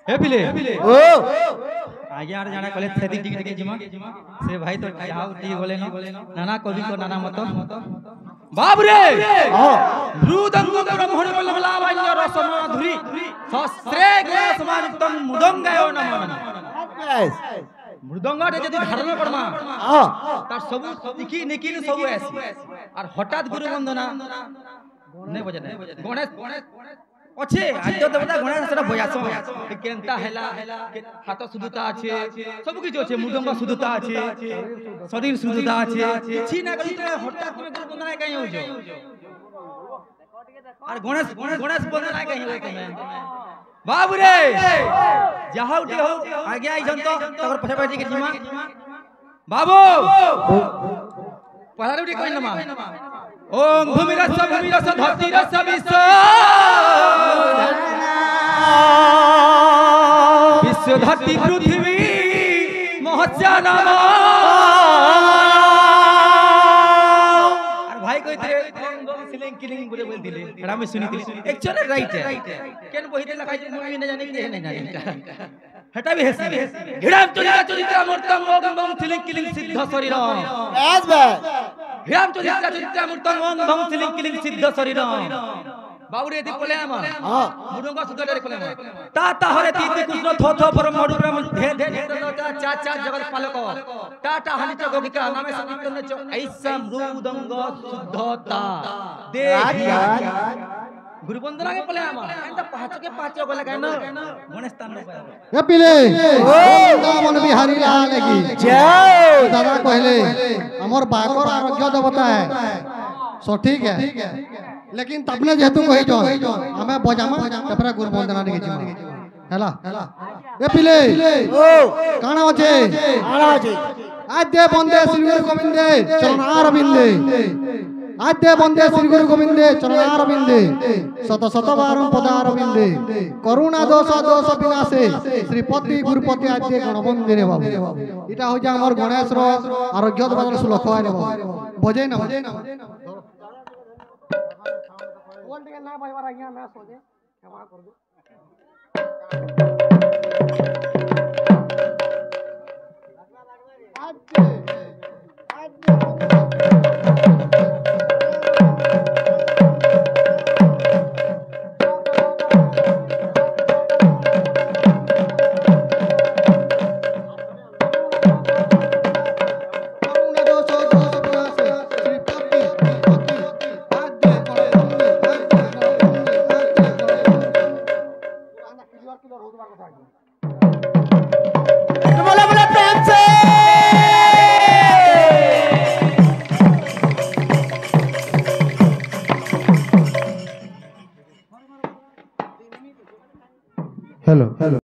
हे पिले ओ आगे आर जाना कले थेदी टिक टिक जिमा से भाई तो हाउ टी बोले नाना कवि को नाना मत बाप रे रुदंग ब्रह्मण बलबला भाई रसम धुरी शस्त्रे समानितम मुदंगायो नमः मृदंग যদি ধারণ করমা তার সবু টিকি নিকিন সবু আসি আর হঠাৎ গুরু বন্দনা নাই বজে না গণেশ আছে আজ দেবতা গণেশ সেটা বয়াস কেনতা হেলা হাত সুদুতা আছে সব কিছু আছে মৃদঙ্গ সুদুতা আছে শরীর সুদুতা আছে কিছু না করি হঠাৎ তুমি গুরু বন্দনা কাই হউছো আর গণেশ গণেশ বন্দনা কাই হউ তুমি बाबू रे जहाँ उठी हो आगे आई जन तो तकर पछे बैठी के जिमा बाबू पहले उठी कोई नमा ओम भूमि रस धरती रस विश्व विश्व धरती पृथ्वी महस्या नाम और भाई कोई थे सिलिंग किलिंग बोले बोल दिले एड़ा में सुनी दिले एक्चुअली राइट है केन बहिते लखाई मुई न जाने के नहीं जाने हटा भी हेसी हिराम चरित्र मूर्तम ओम बम सिलिंग किलिंग सिद्ध शरीर एस बे हिराम चरित्र मूर्तम ओम बम सिलिंग किलिंग सिद्ध शरीर बाबूरे यदि बोले हम हां मुडंगा सुदरे कोले ता हरे तीति कृष्ण थो थो परम मडु ब्रह्म धे धे चा चा जगत पालक टाटा हनि गोगिका नामे सतीतन च ऐसा मृदंग शुद्धता दे गुरु बंदना के बोले हम एंता पाँच गले कहन गणेश स्थान ए पिले ओ मन बिहारी लाल की जय दादा कहले हमर बागर आरोग्य देवता है सठीक है लेकिन तबने जेतु कहि जो हमें बजामा तपरा गुरु बंदना के जिमा हैला ए पिले ओ काना होचे आद्य बंदे श्री गुरु गोविंदे चरणारविंदे आद्य बंदे श्री गुरु गोविंदे चरणारविंदे शत शत बारम पदारविंदे करुणा दोष दोष विनाशे श्रीपति गुरुपति आद्य गणबंदे रे बाबू इटा हो जा हमर गणेश रो आरोग्य देवता श्लोक है रे बाबू बजे ना बोल के ना भाई वाला यहां मैं सोचे क्षमा कर दो हेलो हेलो